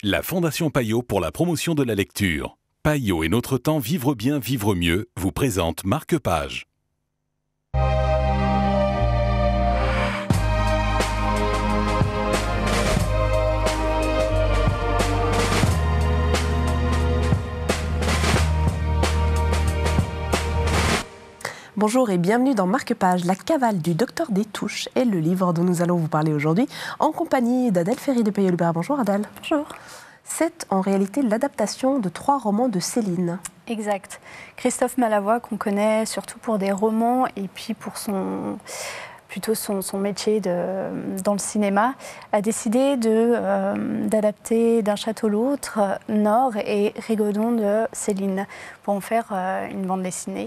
La Fondation Payot pour la promotion de la lecture. Payot et Notre Temps Vivre bien, vivre mieux vous présente Marque-Page. Bonjour et bienvenue dans Marque-Page, la cavale du docteur Détouche est le livre dont nous allons vous parler aujourd'hui en compagnie d'Adèle Ferry de Payot-Lubert. Bonjour Adèle. Bonjour. C'est en réalité l'adaptation de 3 romans de Céline. Exact. Christophe Malavoie, qu'on connaît surtout pour des romans et puis pour son métier dans le cinéma, a décidé d'adapter D'un château l'autre, Nord et Rigaudon de Céline, pour en faire une bande dessinée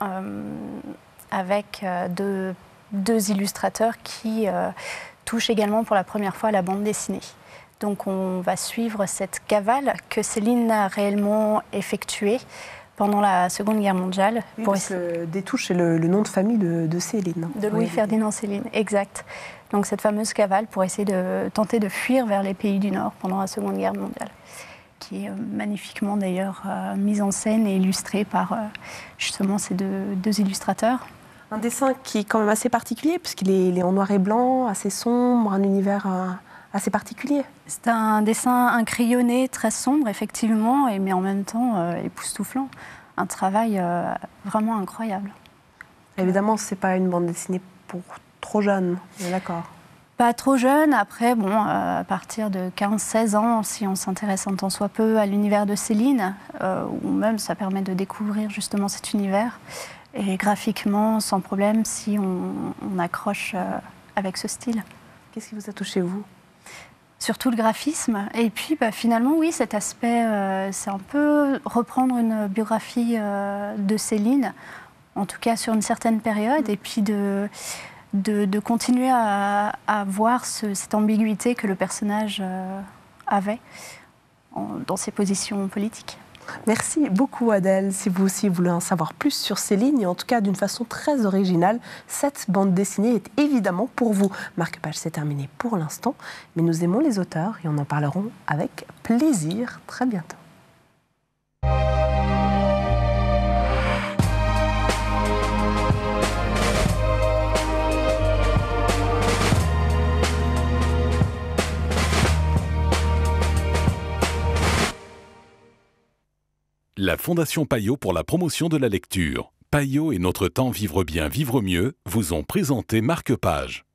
avec deux illustrateurs qui touchent également pour la première fois à la bande dessinée. Donc on va suivre cette cavale que Céline a réellement effectuée pendant la Seconde Guerre mondiale. Oui, parce que Détouche est le nom de famille de Céline. De Louis-Ferdinand Céline, exact. Donc cette fameuse cavale pour essayer de tenter de fuir vers les pays du Nord pendant la Seconde Guerre mondiale, qui est magnifiquement d'ailleurs mise en scène et illustrée par justement ces deux illustrateurs. Un dessin qui est quand même assez particulier, puisqu'il est en noir et blanc, assez sombre, un univers assez particulier. C'est un dessin, un crayonné très sombre, effectivement, mais en même temps époustouflant. Un travail vraiment incroyable. Évidemment, ce n'est pas une bande dessinée pour trop jeunes, on est d'accord. Pas trop jeune. Après, à partir de 15-16 ans, si on s'intéresse un tant soit peu à l'univers de Céline, ou même ça permet de découvrir justement cet univers, et graphiquement, sans problème, si on accroche avec ce style. Qu'est-ce qui vous a touché, vous ? Surtout le graphisme. Et puis, finalement, oui, cet aspect, c'est un peu reprendre une biographie de Céline, en tout cas sur une certaine période, et puis de continuer à voir cette ambiguïté que le personnage avait dans ses positions politiques. Merci beaucoup Adèle. Si vous aussi voulez en savoir plus sur Céline, et en tout cas d'une façon très originale, cette bande dessinée est évidemment pour vous. Marque-Page, c'est terminé pour l'instant, mais nous aimons les auteurs et on en parlerons avec plaisir très bientôt. La Fondation Payot pour la promotion de la lecture. Payot et Notre Temps Vivre bien, vivre mieux vous ont présenté Marque-Page.